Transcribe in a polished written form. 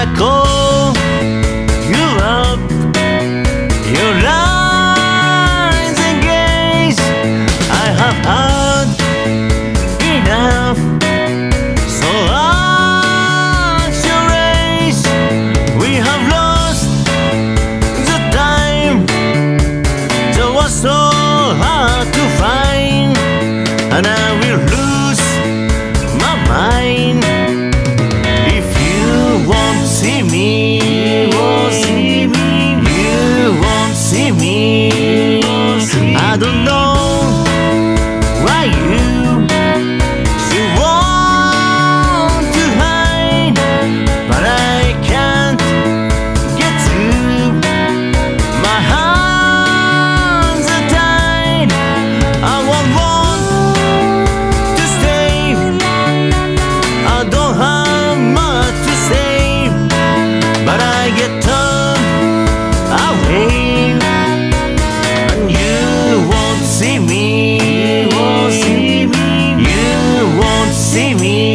I call you up, your eyes and gaze. I have had enough, so ask your race. We have lost the time that was so hard to find, and I will lose my mind if you won't see me. You won't see me. I don't know why you want to hide, but I can't get to my hands are tied. I want to stay. I don't have much to say, but I get turned away, and you won't see me. You won't see me.